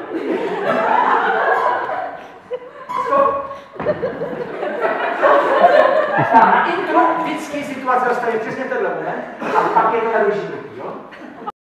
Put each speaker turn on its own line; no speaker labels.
Na intro vždycky situace dostane přesně tenhle moment a pak je to naruší.